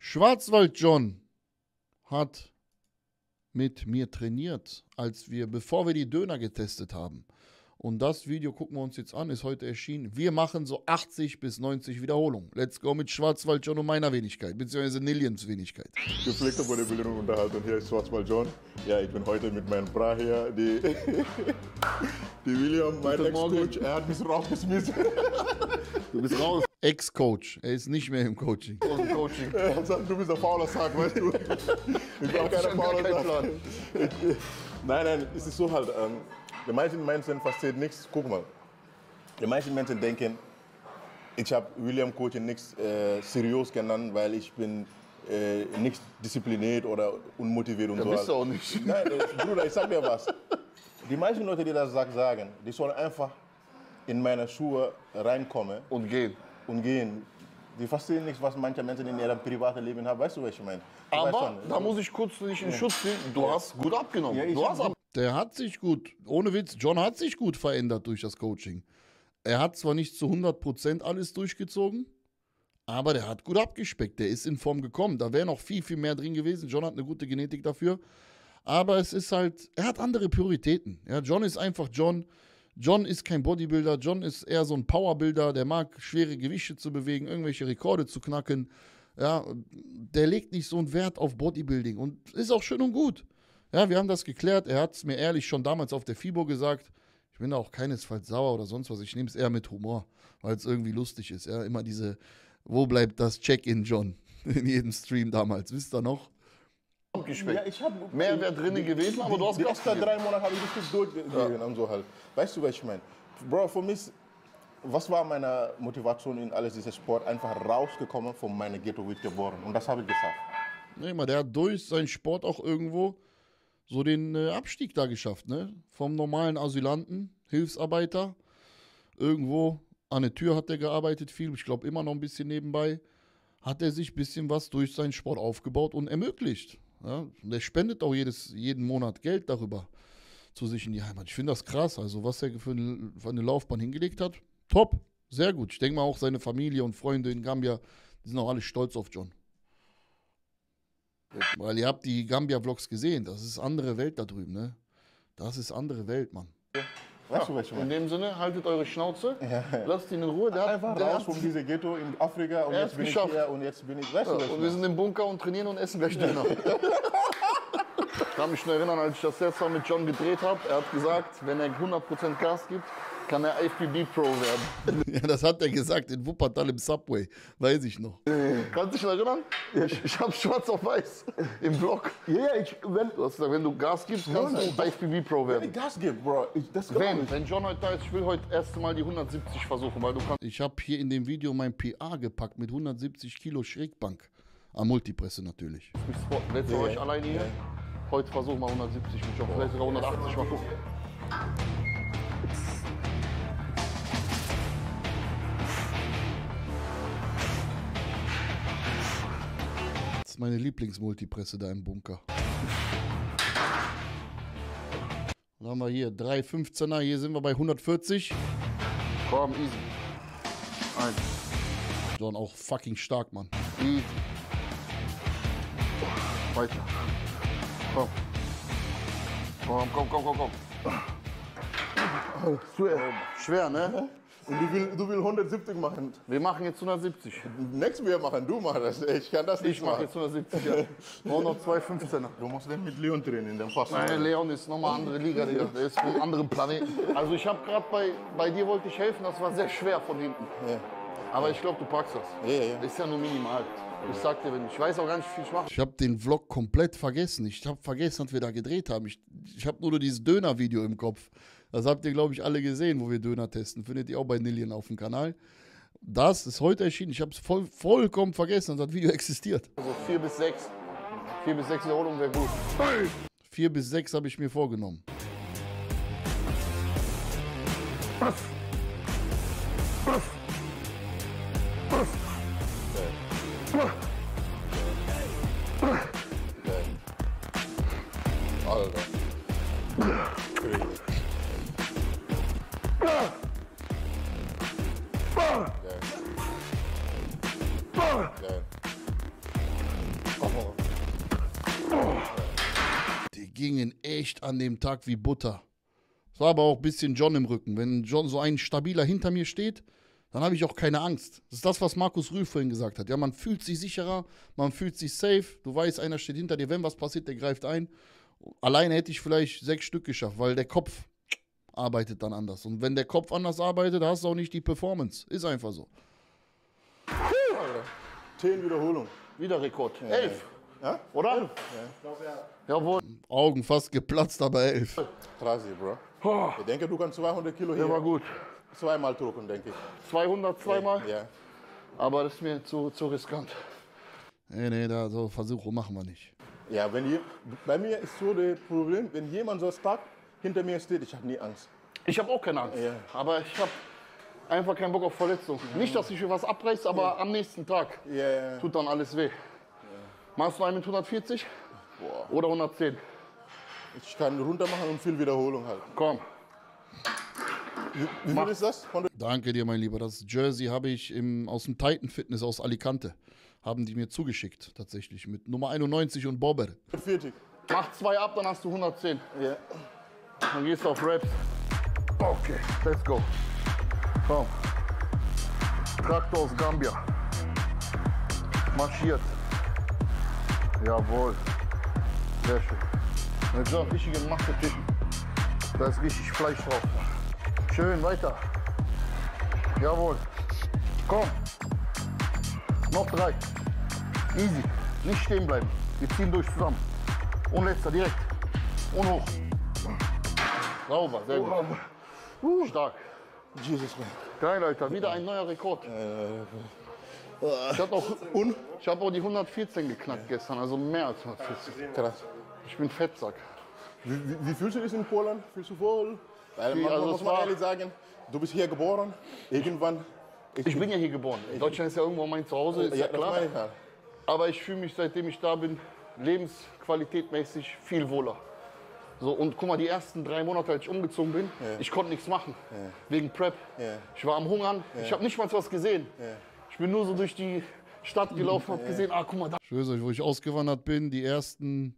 Schwarzwald John hat mit mir trainiert, bevor wir die Döner getestet haben. Und das Video gucken wir uns jetzt an, ist heute erschienen. Wir machen so 80 bis 90 Wiederholungen. Let's go mit Schwarzwald John und meiner Wenigkeit, beziehungsweise Nilians Wenigkeit. Gepflegter Bodybuilding Unterhaltung, hier ist Schwarzwald John. Ja, ich bin heute mit meinem Bra hier, die William, mein Ex-Coach, er hat mich rausgeschmissen. Du bist raus. Ex-Coach, er ist nicht mehr im Coaching. Coaching. Er sagt, du bist ein fauler Sack, weißt du. Ich bin auch kein fauler Sack. Nein, es ist so halt, die meisten Menschen verstehen nichts. Guck mal, die meisten Menschen denken, ich habe William Coaching nichts seriös genannt, weil ich bin nicht diszipliniert oder unmotiviert und so. Das bist du auch nicht. Nein, Bruder, ich sag dir was. Die meisten Leute, die das sagen, die sollen einfach in meine Schuhe reinkommen. Und gehen. Die verstehen nicht, was manche Menschen in ihrem privaten Leben haben. Weißt du, was ich meine? Aber da muss ich kurz dich in Schutz nehmen. Du hast gut abgenommen. Ja, Der hat sich gut, ohne Witz, John hat sich gut verändert durch das Coaching. Er hat zwar nicht zu 100% alles durchgezogen, aber der hat gut abgespeckt. Der ist in Form gekommen. Da wäre noch viel, viel mehr drin gewesen. John hat eine gute Genetik dafür. Aber es ist halt, er hat andere Prioritäten. Ja, John ist einfach John. John ist kein Bodybuilder. John ist eher so ein Powerbuilder. Der mag schwere Gewichte zu bewegen, irgendwelche Rekorde zu knacken. Ja, der legt nicht so einen Wert auf Bodybuilding. Und ist auch schön und gut. Ja, wir haben das geklärt. Er hat es mir ehrlich schon damals auf der FIBO gesagt. Ich bin da auch keinesfalls sauer oder sonst was. Ich nehme es eher mit Humor, weil es irgendwie lustig ist. Ja, immer diese, wo bleibt das Check-in, John? In jedem Stream damals. Wisst ihr noch? Ja, ich habe mehr wäre drin gewesen, aber du hast die ersten 3 Monate habe ich richtig durchgegangen und so halt. Weißt du, was ich meine? Bro, für mich, was war meine Motivation in alles dieses Sport? Einfach rausgekommen von meinem Ghetto wird geboren. Und das habe ich geschafft. Nee, mal, der hat durch seinen Sport auch irgendwo so den Abstieg da geschafft, ne? Vom normalen Asylanten, Hilfsarbeiter, irgendwo an der Tür hat er gearbeitet viel, ich glaube immer noch ein bisschen nebenbei, hat er sich ein bisschen was durch seinen Sport aufgebaut und ermöglicht. Ja? Und er spendet auch jeden Monat Geld darüber zu sich in die Heimat. Ich finde das krass, also was er für eine Laufbahn hingelegt hat, top, sehr gut. Ich denke mal auch seine Familie und Freunde in Gambia, die sind auch alle stolz auf John. Weil ihr habt die Gambia-Vlogs gesehen, das ist andere Welt da drüben, ne? Das ist andere Welt, Mann. Weißt du, was ich meine? In dem Sinne, haltet eure Schnauze, lasst ihn in Ruhe. Der einfach raus von diesem Ghetto in Afrika und jetzt bin ich hier und jetzt bin ich, weißt du, was ich meine? Und wir sind im Bunker und trainieren und essen gleich Döner. Ich kann mich nur erinnern, als ich das letzte Mal mit John gedreht habe, er hat gesagt, wenn er 100% Gas gibt, kann er IFBB Pro werden. Ja, das hat er gesagt in Wuppertal im Subway, weiß ich noch. Kannst du dich noch erinnern? Ich habe schwarz auf weiß im Vlog. Ja, du hast gesagt, wenn du Gas gibst, kannst du IFBB Pro werden. Wenn ich Gas gebe, Bro, wenn John heute da ist, ich will heute erst mal die 170 versuchen, weil du kannst. Ich habe hier in dem Video mein PA gepackt mit 170 Kilo Schrägbank. Am Multipresse natürlich. Letztes Mal war ich alleine hier. Heute versuchen wir 170 mit John, vielleicht sogar 180, mal gucken. Das ist meine Lieblingsmultipresse da im Bunker. Dann haben wir hier 3 15er, hier sind wir bei 140. Komm, easy. Eins. John auch fucking stark, Mann. Easy. Weiter. Komm. Komm. Schwer, ne? Und du willst 170 machen. Wir machen jetzt 170. Nächstes wir machen, du machst das. Ich kann das nicht machen. Ich mache jetzt 170, ja. Auch noch 2 15er. Du musst dann mit Leon trainieren, dann passt. Nein, Leon ist nochmal eine andere Liga, Digga. Der ist von einem anderen Planeten. Also ich habe gerade bei dir wollte ich helfen, das war sehr schwer von hinten. Ja. Aber ich glaube, du packst das. Ja. Ist ja nur minimal. Ich sag dir, ich weiß auch gar nicht, wie viel ich mache. Ich habe den Vlog komplett vergessen. Ich habe vergessen, was wir da gedreht haben. Ich habe nur dieses Döner-Video im Kopf. Das habt ihr, glaube ich, alle gesehen, wo wir Döner testen. Findet ihr auch bei Nilian auf dem Kanal. Das ist heute erschienen. Ich habe es vollkommen vergessen, dass das Video existiert. Also 4 bis 6. 4 bis 6 Wiederholungen wäre gut. 4 bis 6 habe ich mir vorgenommen. Die gingen echt an dem Tag wie Butter. Es war aber auch ein bisschen John im Rücken. Wenn John so ein stabiler hinter mir steht, dann habe ich auch keine Angst. Das ist das, was Markus Rühl vorhin gesagt hat. Ja, man fühlt sich sicherer, man fühlt sich safe. Du weißt, einer steht hinter dir. Wenn was passiert, der greift ein. Alleine hätte ich vielleicht 6 Stück geschafft, weil der Kopf arbeitet dann anders. Und wenn der Kopf anders arbeitet, hast du auch nicht die Performance. Ist einfach so. 10 Wiederholungen. Wieder Rekord. 11. Ja? Oder? 11. Ja. Jawohl. Augen fast geplatzt, aber 11. Krass, Bro. Ich denke, du kannst 200 Kilo hier. Der war gut. Zweimal drücken, denke ich. 200 zweimal? Ja. Aber das ist mir zu riskant. Nee, da so Versuche machen wir nicht. Ja, bei mir ist so das Problem, wenn jemand so stark hinter mir steht, ich habe nie Angst. Ich habe auch keine Angst. Ja. Aber ich habe einfach keinen Bock auf Verletzung. Nicht, dass ich mir was abreiße, aber am nächsten Tag tut dann alles weh. Machst du einen mit 140? Oder 110? Ich kann runter machen und viel Wiederholung halten. Komm. Wie viel ist das? Danke dir, mein Lieber. Das Jersey habe ich aus dem Titan Fitness aus Alicante. Haben die mir zugeschickt, tatsächlich. Mit Nummer 91 und Bobber. 40. Mach 2 ab, dann hast du 110. Ja. Dann gehst du auf Reps. Okay, let's go. Komm. Traktor aus Gambia. Marschiert. Jawohl. Sehr schön. Jetzt so richtige Masse-Typen. Da ist richtig Fleisch drauf. Schön, weiter. Jawohl. Komm. Noch 3. Easy. Nicht stehen bleiben. Wir ziehen durch zusammen. Und letzter, direkt. Und hoch. Sauber, sehr gut. Stark. Jesus, man. Geil, Alter. Wieder ein neuer Rekord. Ich habe auch die 114 geknackt gestern, also mehr als 114. Krass. Ich bin Fettsack. Wie fühlst du dich in Polen? Fühlst du wohl? Weil man also muss es mal war- ehrlich sagen, du bist hier geboren. Irgendwann. Ich bin ja hier geboren. Deutschland ist ja irgendwo mein Zuhause, ist ja das klar. meine ich halt. Aber ich fühle mich, seitdem ich da bin, lebensqualitätmäßig viel wohler. So, und guck mal, die ersten 3 Monate, als ich umgezogen bin, ich konnte nichts machen. Wegen Prep. Ich war am Hungern. Ich habe nicht mal was gesehen. Ich bin nur so durch die Stadt gelaufen, habe gesehen, guck mal da. Ich schwöre euch, wo ich ausgewandert bin, die ersten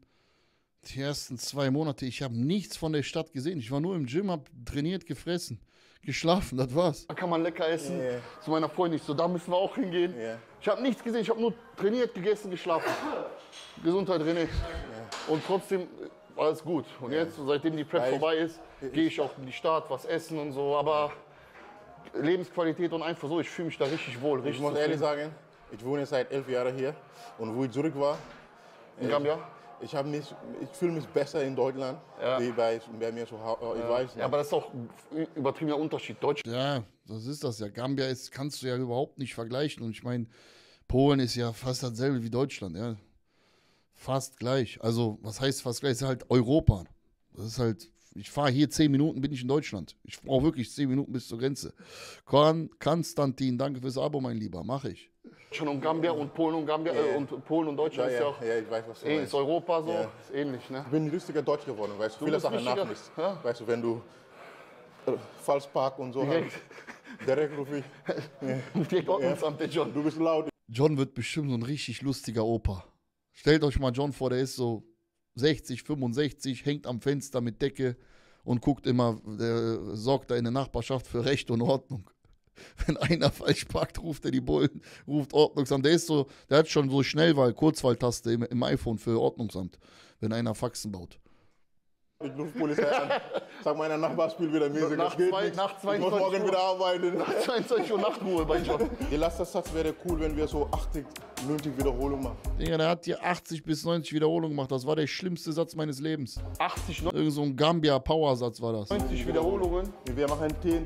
2 Monate, ich habe nichts von der Stadt gesehen. Ich war nur im Gym, habe trainiert, gefressen, geschlafen, das war's. Da kann man lecker essen. Zu meiner Freundin, ich so, da müssen wir auch hingehen. Ich habe nichts gesehen, ich habe nur trainiert, gegessen, geschlafen. Gesundheit, René. Und trotzdem alles gut. Und jetzt, seitdem die Prep vorbei ist, gehe ich auch in die Stadt, was essen und so. Aber Lebensqualität und einfach so, ich fühle mich da richtig wohl. Richtig Ich muss ehrlich sagen, ich wohne seit 11 Jahren hier. Und wo ich zurück war, in Gambia? ich fühle mich besser in Deutschland, wie bei mir zu Hause. Ich weiß Ja, aber das ist auch ein übertriebener Unterschied. Deutschland. Ja, das ist das ja. Gambia kannst du ja überhaupt nicht vergleichen. Und ich meine, Polen ist ja fast dasselbe wie Deutschland. Ja. Fast gleich. Also, was heißt fast gleich? Das ist halt Europa. Das ist halt, ich fahre hier 10 Minuten, bin ich in Deutschland. Ich brauche wirklich 10 Minuten bis zur Grenze. Konstantin, danke fürs Abo, mein Lieber. Mache ich. Schon um Gambia und Polen und Gambia und Polen und Deutschland ist ja auch. Ja, ich weiß, was du meinst. Ist Europa so, ist ähnlich, ne? Ich bin ein richtiger Deutsch geworden, weißt du, viele bist Sachen richtiger- nachmisst. ja. Weißt du, wenn du falsch parkst und so, direkt rufe ich, Direkt Ordnungsamt, der John. du bist laut. John wird bestimmt so ein richtig lustiger Opa. Stellt euch mal John vor, der ist so 60, 65, hängt am Fenster mit Decke und guckt immer, der sorgt da in der Nachbarschaft für Recht und Ordnung. Wenn einer falsch parkt, ruft er die Bullen, ruft Ordnungsamt. Der hat schon so Schnellwahl, Kurzwahltaste im iPhone für Ordnungsamt, wenn einer Faxen baut. Ich rufe Polizei an, sag meiner Nachbar spielt wieder Musik, das geht nicht. Nach Ich muss morgen 22 Uhr. wieder arbeiten. 22 Uhr Nachtruhe bei John. Der letzte Satz wäre cool, wenn wir so 80, 90 Wiederholungen machen. Digga, der hat hier 80 bis 90 Wiederholungen gemacht. Das war der schlimmste Satz meines Lebens. 80, Irgend so ein Gambia-Power-Satz war das. 90 Wiederholungen. Wir machen 10,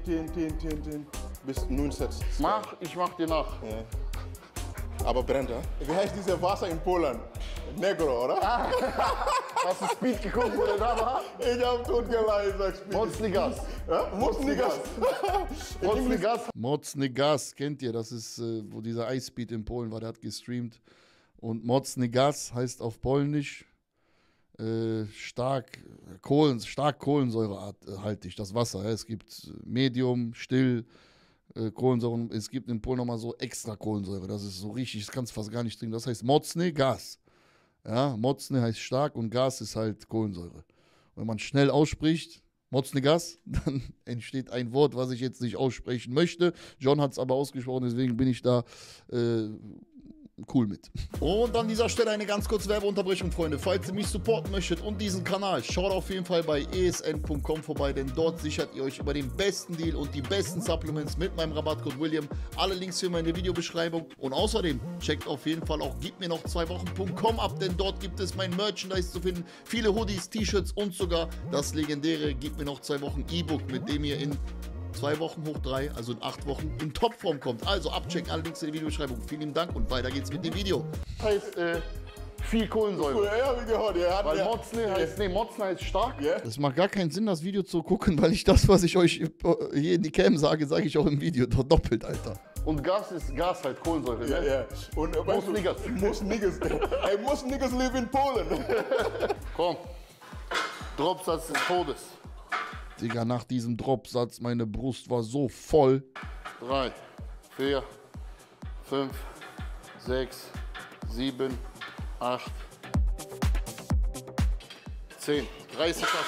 bis 9 Sets. Ich mach dir nach. Ja. Aber brennt, ja? Wie heißt dieses Wasser in Polen? Negro, oder? Hast du Speed geguckt, wo der da war? Ich hab tot gelacht, sag Speed. Motznigas. Ja? Motznigas. Motznigas, kennt ihr? Das ist, wo dieser Eisspeed in Polen war, der hat gestreamt. Und Motznigas heißt auf Polnisch stark kohlensäurehaltig, das Wasser. Ja. Es gibt Medium, still, Kohlensäure. Es gibt in Polen nochmal so extra Kohlensäure. Das ist so richtig, das kannst du fast gar nicht trinken. Das heißt Motzny Gas. Ja, Motzne heißt stark und Gas ist halt Kohlensäure. Wenn man schnell ausspricht, Motzne Gas, dann entsteht ein Wort, was ich jetzt nicht aussprechen möchte. John hat es aber ausgesprochen, deswegen bin ich da cool mit. Und an dieser Stelle eine ganz kurze Werbeunterbrechung, Freunde. Falls ihr mich supporten möchtet und diesen Kanal, schaut auf jeden Fall bei esn.com vorbei, denn dort sichert ihr euch über den besten Deal und die besten Supplements mit meinem Rabattcode William. Alle Links hier in der Videobeschreibung. Und außerdem checkt auf jeden Fall auch gibmirnoch2wochen.com ab, denn dort gibt es mein Merchandise zu finden. Viele Hoodies, T-Shirts und sogar das legendäre Gib mir noch 2 Wochen E-Book, mit dem ihr in 2 Wochen hoch 3, also in 8 Wochen, in Topform kommt. Also abchecken, alle Links in der Videobeschreibung. Vielen lieben Dank und weiter geht's mit dem Video. Heißt viel Kohlensäure. Ja, wie gehört. Ja, Weil Motzne heißt stark. Yeah. Es macht gar keinen Sinn, das Video zu gucken, weil ich das, was ich euch hier in die Cam sage, sage ich auch im Video. Doppelt, Alter. Und Gas ist Gas halt, Kohlensäure. Ja, ne? ja. Und Most niggas. Most niggas live in Polen. Komm. Dropsatz des Todes. Digga, nach diesem Dropsatz, meine Brust war so voll. 3, 4, 5, 6, 7, 8, 10. 30 Pass.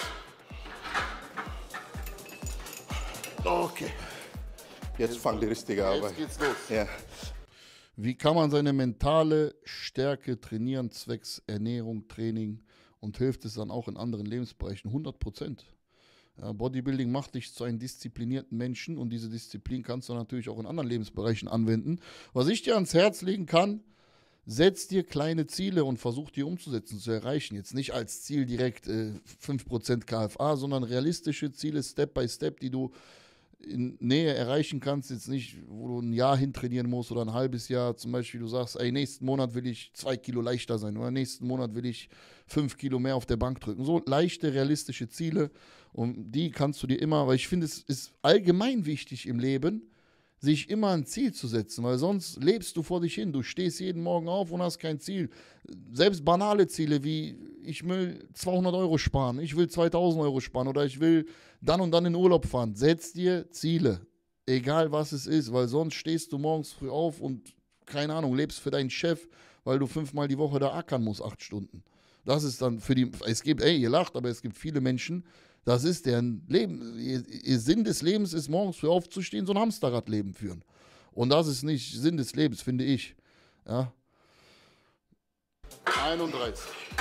Okay. Jetzt fängt die richtige Arbeit. Jetzt geht's los. Ja. Wie kann man seine mentale Stärke trainieren, zwecks Ernährung, Training, und hilft es dann auch in anderen Lebensbereichen? 100%. Ja, Bodybuilding macht dich zu einem disziplinierten Menschen und diese Disziplin kannst du natürlich auch in anderen Lebensbereichen anwenden. Was ich dir ans Herz legen kann, setz dir kleine Ziele und versuch die umzusetzen, zu erreichen. Jetzt nicht als Ziel direkt 5% KFA, sondern realistische Ziele, Step by Step, die du in Nähe erreichen kannst. Jetzt nicht, wo du ein Jahr hintrainieren musst oder ein halbes Jahr. Zum Beispiel, du sagst, ey, nächsten Monat will ich 2 Kilo leichter sein oder nächsten Monat will ich 5 Kilo mehr auf der Bank drücken. So leichte, realistische Ziele, und die kannst du dir immer, weil ich finde, es ist allgemein wichtig im Leben, sich immer ein Ziel zu setzen, weil sonst lebst du vor dich hin. Du stehst jeden Morgen auf und hast kein Ziel. Selbst banale Ziele wie, ich will 200 Euro sparen, ich will 2000 Euro sparen oder ich will dann und dann in Urlaub fahren. Setz dir Ziele, egal was es ist, weil sonst stehst du morgens früh auf und, keine Ahnung, lebst für deinen Chef, weil du 5-mal die Woche da ackern musst, 8 Stunden. Das ist dann für die, es gibt, ey, ihr lacht, aber es gibt viele Menschen, das ist deren Leben. Ihr Sinn des Lebens ist, morgens früh aufzustehen, so ein Hamsterradleben führen. Und das ist nicht Sinn des Lebens, finde ich. Ja. 31.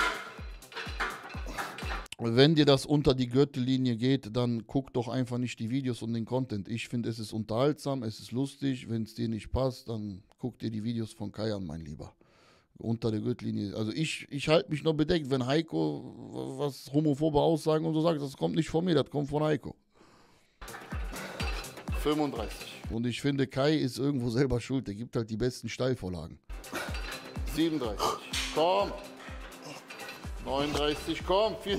Wenn dir das unter die Gürtellinie geht, dann guck doch einfach nicht die Videos und den Content. Ich finde, es ist unterhaltsam, es ist lustig. Wenn es dir nicht passt, dann guck dir die Videos von Kai an, mein Lieber. Unter der Gürtellinie. Also ich halte mich noch bedeckt, wenn Heiko was homophobe Aussagen und so sagt, das kommt nicht von mir, das kommt von Heiko. 35. Und ich finde, Kai ist irgendwo selber schuld, der gibt halt die besten Steilvorlagen. 37. Komm. 39, komm. 40.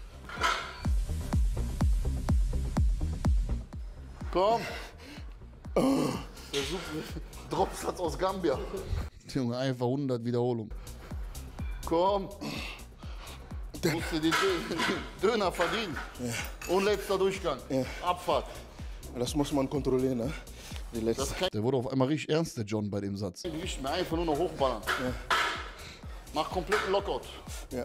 Komm. Der Dropsatz aus Gambia. Junge, einfach 100 Wiederholungen. Komm. Du musst dir den Döner verdienen. Ja. Und letzter Durchgang. Ja. Abfahrt. Das muss man kontrollieren, ne? Die letzte. Der wurde auf einmal richtig ernst, der John, bei dem Satz. Nicht mehr, einfach nur noch hochballern. Ja. Mach kompletten Lockout. Ja.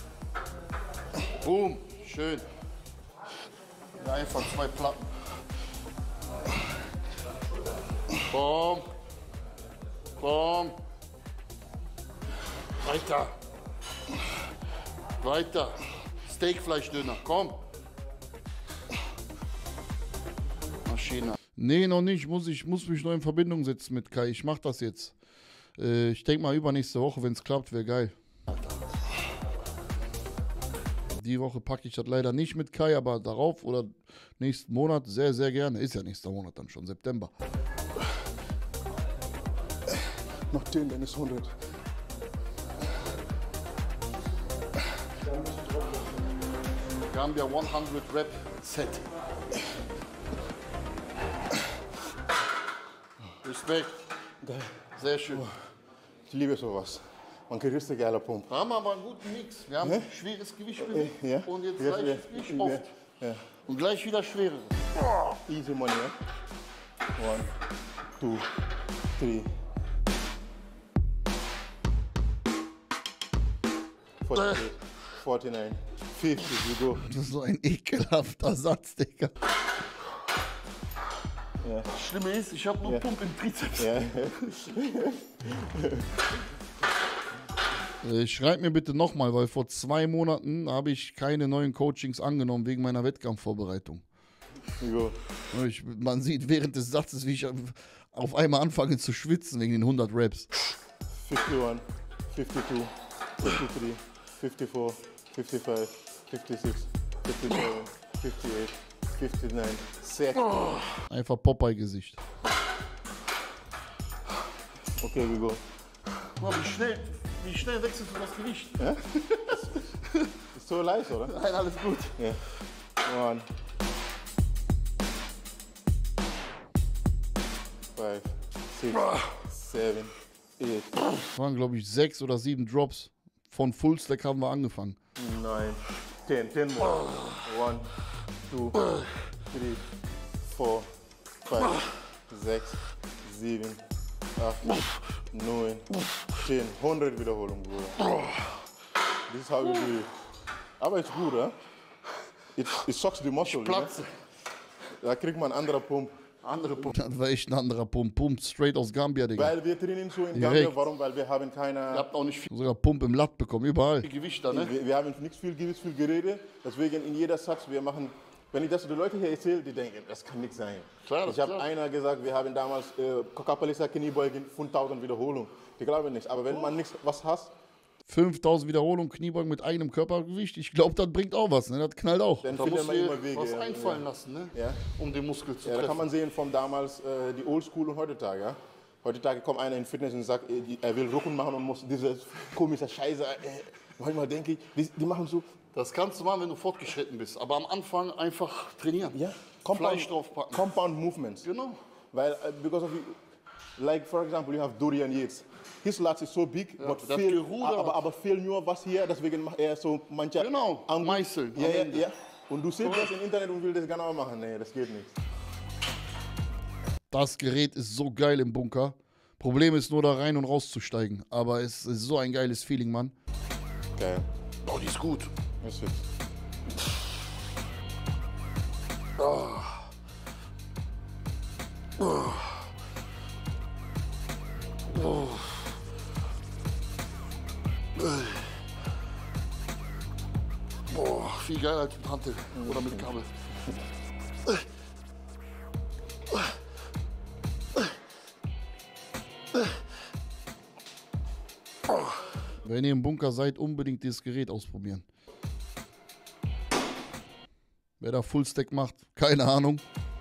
Boom. Schön. Ja, einfach 2 Platten. Komm. Komm. Weiter. Weiter. Steakfleischdöner, komm. Maschine. Nee, noch nicht. Ich muss mich noch in Verbindung setzen mit Kai. Ich mach das jetzt. Ich denke mal übernächste Woche, wenn es klappt, wäre geil. Die Woche packe ich das leider nicht mit Kai, aber darauf oder nächsten Monat sehr, sehr gerne. Ist ja nächster Monat dann schon, September. Noch 10, dann ist 100. Gambia 100 Rep Set. Respekt. Sehr schön. Ich liebe sowas. Man kriegt richtig geiler Pump. Haben aber einen guten Mix. Wir haben schweres Gewicht bewegt und jetzt leichtes Gewicht oft. Ja. Und gleich wieder schwereres. Easy money, ja? 1, 2, 3. 48, 49, 50, we go. Das ist so ein ekelhafter Satz, Digga. Ja. Schlimme ist, ich habe nur Pump im Trizeps. Ja. Schreib mir bitte nochmal, weil vor 2 Monaten habe ich keine neuen Coachings angenommen wegen meiner Wettkampfvorbereitung. We go. Man sieht während des Satzes, wie ich auf einmal anfange zu schwitzen wegen den 100 Reps. 51, 52, 53, 54, 55, 56, 57, 58, 59, 60. Einfach Popeye-Gesicht. Okay, we go. Guck mal, wie schnell wechselst du das Gewicht? Ist so leicht, oder? Nein, alles gut. Ja. 1, 5, 6, 7, 8, Das waren, glaube ich, 6 oder 7 Drops. Von Full Stack haben wir angefangen. 9, 10. 10 more. 1, 2, 3, 4, 5, 6, 7, 8, 9, 10. 100 Wiederholungen, Bruder. This is how you do it. Aber ist gut, eh? It sucks the muscle. Platze. Da kriegt man einen anderen Pump. Andere Pump. Das war echt ein anderer Pump. Pump straight aus Gambia, Digga. Weil wir trainieren so in Direkt. Gambia. Warum? Weil wir haben keine... Ihr habt auch nicht viel. Sogar Pump im Latt bekommen, überall. Gewicht da, ne? Wir haben nicht viel Gewicht, viel Gerede. Deswegen in jeder Satz, wir machen... Wenn ich das zu den Leuten hier erzähle, die denken, das kann nicht sein. Klar, ich habe klar. einer gesagt, wir haben damals Kapalisa Kniebeugen 5000 Wiederholungen. Die glauben nicht. Aber wenn man nichts was hast, 5000 Wiederholungen, Kniebeugen mit eigenem Körpergewicht. Ich glaube, das bringt auch was, ne? Das knallt auch. dann Da findet musst man du immer dir Wege. was einfallen lassen, ne? Ja. Um den Muskel zu Ja, da kann treffen. man sehen von damals die Oldschool und heutzutage. Ja? Heutzutage kommt einer in Fitness und sagt, er will Rücken machen und muss diese komische Scheiße. Manchmal denke ich, die machen so. Das kannst du machen, wenn du fortgeschritten bist. Aber am Anfang einfach trainieren. Ja, Fleisch draufpacken. Compound movements. Genau. Weil, because of, like for example, you have Dorian Yates. His lats is so big, but das viel, Geruder. aber viel nur was hier, deswegen macht er so manche Genau, Angle. meißeln am Ja, ja, Ende. ja. Und du siehst das im Internet und willst das genau machen. Nee, das geht nicht. Das Gerät ist so geil im Bunker. Problem ist nur da rein und rauszusteigen. Aber es ist so ein geiles Feeling, Mann. Geil. Oh, die ist gut. Das wird. Boah, viel geiler als mit Hantel oder mit Kabel. Wenn ihr im Bunker seid, unbedingt dieses Gerät ausprobieren. Wer da Fullstack macht, keine Ahnung.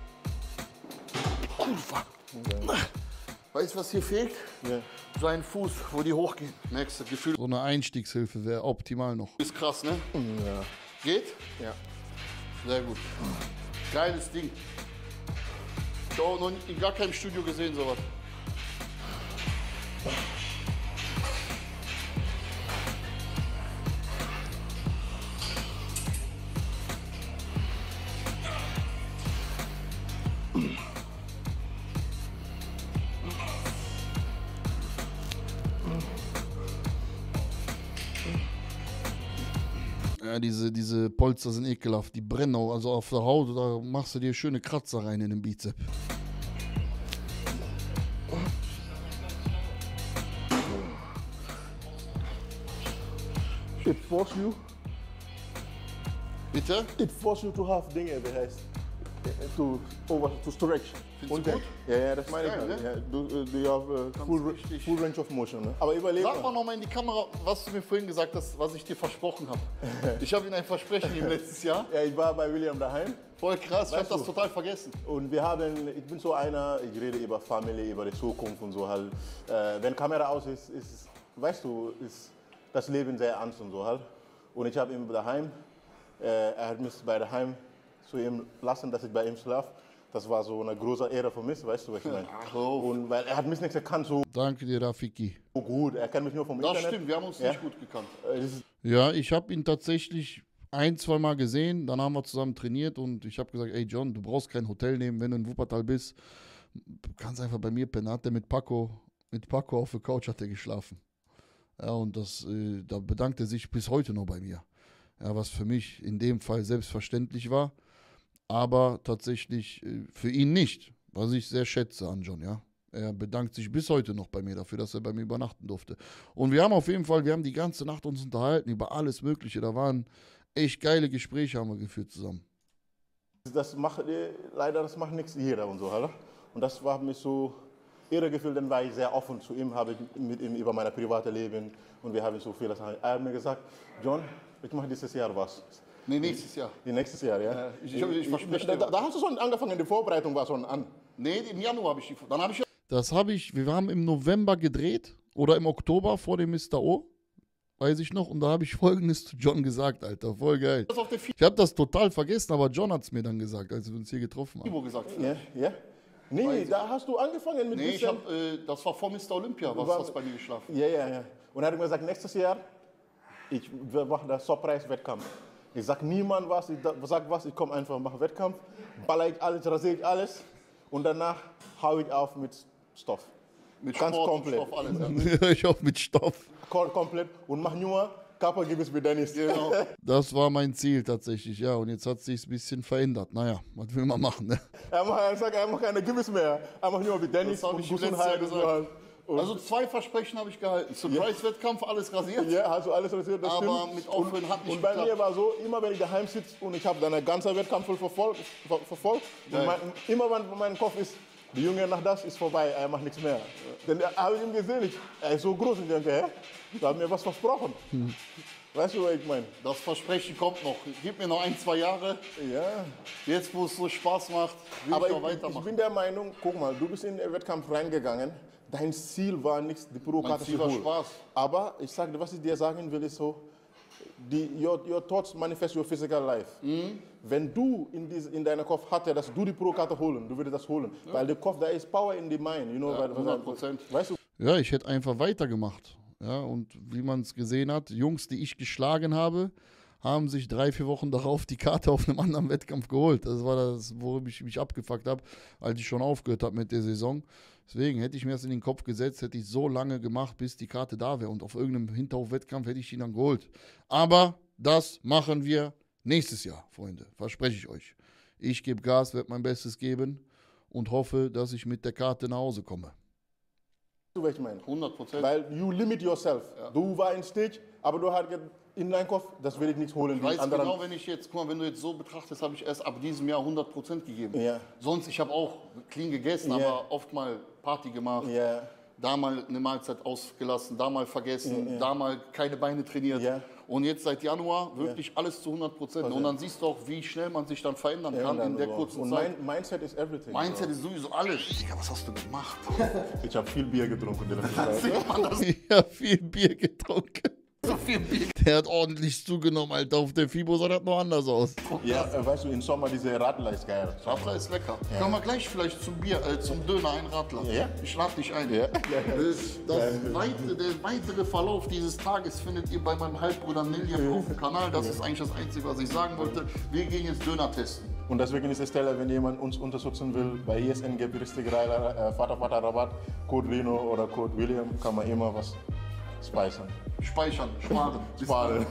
Weißt du, was hier fehlt? Ja. Sein Fuß, wo die hochgehen. Merkst du, Gefühl So eine Einstiegshilfe wäre optimal noch. ist krass, ne? Ja. Geht? Ja. Sehr gut. Geiles Ding. Ich habe noch in gar keinem Studio gesehen, sowas. Ja, diese Polster sind ekelhaft. Die brennen auch. Also auf der Haut, da machst du dir schöne Kratzer rein in den Bizep. It forces you. Bitte? It forces you to have Dinge, wie heißt, to stretch. Findest du gut? Ja, das meine geil, ich. ne? Ja, du hast full range of motion. Ne? Aber überleg Sag mal mal. nochmal in die Kamera, was du mir vorhin gesagt hast, was ich dir versprochen habe. Ich habe Ihnen ein Versprechen im letzten Jahr. Ja, ich war bei William daheim Voll krass, ich habe Weißt das du? total vergessen. und ich bin so einer, ich rede über Familie, über die Zukunft und so halt. Wenn Kamera aus ist, weißt du, ist das Leben sehr ernst und so halt. Und ich habe ihn daheim, er hat mich bei daheim zu ihm lassen, dass ich bei ihm schlafe. Das war so eine große Ehre für mich, weißt du, was ich meine? Ach, oh. Und weil er hat mich nicht gekannt so Danke dir, Rafiki. gut, er kennt mich nur vom Das Internet. stimmt, wir haben uns Ja. nicht gut gekannt. Das ist Ja, ich habe ihn tatsächlich 1-2 Mal gesehen. Dann haben wir zusammen trainiert und ich habe gesagt, ey John, du brauchst kein Hotel nehmen, wenn du in Wuppertal bist. Du kannst einfach bei mir pennen. Hat der mit Paco auf der Couch hat er geschlafen. Ja, und da bedankt er sich bis heute noch bei mir. Ja, was für mich in dem Fall selbstverständlich war, aber tatsächlich für ihn nicht, was ich sehr schätze an John, ja. Er bedankt sich bis heute noch bei mir dafür, dass er bei mir übernachten durfte. Und wir haben auf jeden Fall, wir haben die ganze Nacht uns unterhalten über alles Mögliche. Da waren echt geile Gespräche, haben wir geführt zusammen. Das macht nicht jeder und so, oder? Und das war mir so Ehregefühl, dann war ich sehr offen zu ihm, habe ich mit ihm über mein privates Leben und wir haben so viele Sachen. Er hat mir gesagt, John, ich mache dieses Jahr was. Nee, nächstes Jahr. Nächstes Jahr, ja. Ich verspreche dir. Da hast du schon angefangen, die Vorbereitung war schon an. Nee, im Januar habe ich die. Dann habe ich. Wir haben im November gedreht oder im Oktober vor dem Mr. O, weiß ich noch. Und da habe ich Folgendes zu John gesagt, Alter, voll geil. Ich habe das total vergessen, aber John hat es mir dann gesagt, als wir uns hier getroffen haben. Gesagt. Ja. Nee, da hast du angefangen mit das war vor Mr. Olympia, was bei mir geschlafen. Ja. Und er hat mir gesagt, nächstes Jahr, ich mache den Surprise-Wettkampf. Ich sag niemand was, ich komme einfach, mache Wettkampf, baller ich alles, rasiere ich alles und danach hau ich auf mit Stoff. Mit Ganz Sport, komplett. Stoff, alles. Ja. Ich hoffe mit Stoff. Komplett und mach nur Kappa gibt es mit Dennis. Genau. Das war mein Ziel tatsächlich, ja. Und jetzt hat es sich ein bisschen verändert. Naja, was will man machen, ne? Er sagt, er macht keine Gewiss mehr. Er macht nur mit Dennis Das hab und ich letztes Gesundheit Jahr und so gesagt. halt. Und Also 2 Versprechen habe ich gehalten. Surprise-Wettkampf, alles rasiert. ja, hast du alles rasiert, das Aber stimmt. mit Aufhören hat nicht Und bei geklappt. mir war so, immer wenn ich daheim sitze und ich habe deinen ganzen Wettkampf verfolgt und immer wenn mein Kopf ist, der Junge nach das ist vorbei, er macht nichts mehr. Dann habe ich ihn gesehen, er ist so groß und ich denke, hä? Da hat mir was versprochen. Weißt du, was ich meine? Das Versprechen kommt noch. Gib mir noch 1, 2 Jahre. Ja. Jetzt, wo es so Spaß macht, will Aber ich noch ich weitermachen. bin der Meinung, guck mal, du bist in den Wettkampf reingegangen, dein Ziel war nicht, die Pro-Karte Ziel zu war holen. Spaß. Aber ich sage dir, was ich dir sagen will, ist so, your thoughts manifest your physical life. Wenn du in deinem Kopf hatte, dass du die Pro-Karte holen, du würdest das holen. Ja. Weil der Kopf, da ist Power in the mind. You know, Ja, 100%. Weißt du? Ja, ich hätte einfach weitergemacht. Ja, und wie man es gesehen hat, Jungs, die ich geschlagen habe, haben sich 3, 4 Wochen darauf die Karte auf einem anderen Wettkampf geholt. Das war das, worüber ich mich abgefuckt habe, als ich schon aufgehört habe mit der Saison. Deswegen hätte ich mir das in den Kopf gesetzt, hätte ich so lange gemacht, bis die Karte da wäre. Und auf irgendeinem Hinterhof-Wettkampf hätte ich ihn dann geholt. Aber das machen wir nächstes Jahr, Freunde. Verspreche ich euch. Ich gebe Gas, werde mein Bestes geben und hoffe, dass ich mit der Karte nach Hause komme. Was ich meine? 100%. Weil you limit yourself. Ja. Du war in Stage, aber du hast in deinem Kopf, das will ich nicht holen. Ich weiß genau, wenn du jetzt so betrachtest, habe ich erst ab diesem Jahr 100% gegeben. Ja. Sonst, ich habe auch clean gegessen, aber oft mal Party gemacht. Ja. Da mal eine Mahlzeit ausgelassen, da mal vergessen, da mal keine Beine trainiert. Ja. Und jetzt seit Januar wirklich alles zu 100%. Und dann siehst du auch, wie schnell man sich dann verändern kann in der kurzen Zeit. Mindset ist everything. Mindset ist sowieso alles. Digga, was hast du gemacht? Ich habe viel Bier getrunken. Ich habe viel Bier getrunken. So viel Bier. Der hat ordentlich zugenommen, Alter. Auf der FIBO sah das noch anders aus. Ja, weißt du, im Sommer diese Radler ist geil. Radler ist lecker. Ja. Können wir gleich vielleicht zum Döner ein Radler? Ja. Ich lade dich ein. Ja. Der weitere Verlauf dieses Tages findet ihr bei meinem Halbbruder Nilja auf dem Kanal. Das ist eigentlich das Einzige, was ich sagen wollte. Wir gehen jetzt Döner testen. Und deswegen ist es Stelle, wenn jemand uns unterstützen will, bei ESN gibt es richtig Vater-Rabatt, Code Rino oder Code William, kann man immer was speichern. Sparen.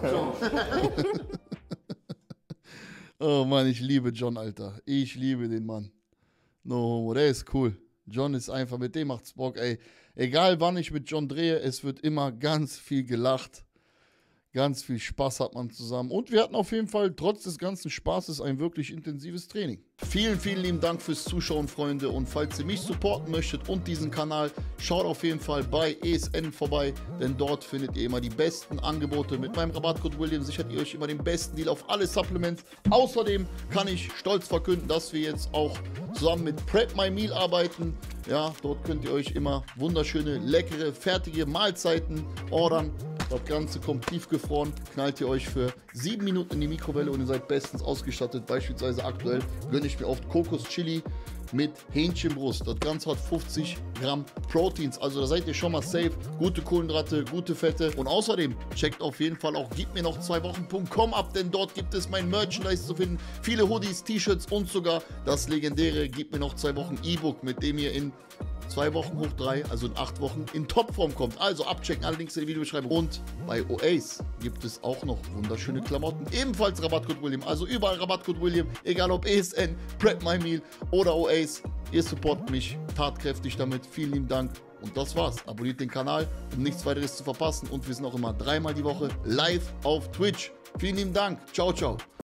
Oh Mann, ich liebe John, Alter. Ich liebe den Mann. No, der ist cool. John ist einfach, mit dem macht's Bock, ey. Egal wann ich mit John drehe, es wird immer ganz viel gelacht. Ganz viel Spaß hat man zusammen. Und wir hatten auf jeden Fall trotz des ganzen Spaßes ein wirklich intensives Training. Vielen, vielen lieben Dank fürs Zuschauen, Freunde. Und falls ihr mich supporten möchtet und diesen Kanal, schaut auf jeden Fall bei ESN vorbei. Denn dort findet ihr immer die besten Angebote. Mit meinem Rabattcode William sichert ihr euch immer den besten Deal auf alle Supplements. Außerdem kann ich stolz verkünden, dass wir jetzt auch zusammen mit Prep My Meal arbeiten. Ja, dort könnt ihr euch immer wunderschöne, leckere, fertige Mahlzeiten ordern. Das Ganze kommt tiefgefroren, knallt ihr euch für 7 Minuten in die Mikrowelle und ihr seid bestens ausgestattet. Beispielsweise aktuell gönne ich mir oft Kokos-Chili mit Hähnchenbrust. Das Ganze hat 50 Gramm Proteins, also da seid ihr schon mal safe. Gute Kohlenhydrate, gute Fette und außerdem checkt auf jeden Fall auch gibmirnoch2wochen.com ab, denn dort gibt es mein Merchandise zu finden. Viele Hoodies, T-Shirts und sogar das legendäre Gib mir noch 2 Wochen E-Book, mit dem ihr in 2 Wochen hoch 3, also in 8 Wochen in Topform kommt. Also abchecken, alle Links in der Videobeschreibung. Und bei Oace gibt es auch noch wunderschöne Klamotten. Ebenfalls Rabattcode William. Also überall Rabattcode William. Egal ob ESN, Prep My Meal oder Oace. Ihr supportet mich tatkräftig damit. Vielen lieben Dank. Und das war's. Abonniert den Kanal, um nichts weiteres zu verpassen. Und wir sind auch immer 3-mal die Woche live auf Twitch. Vielen lieben Dank. Ciao, ciao.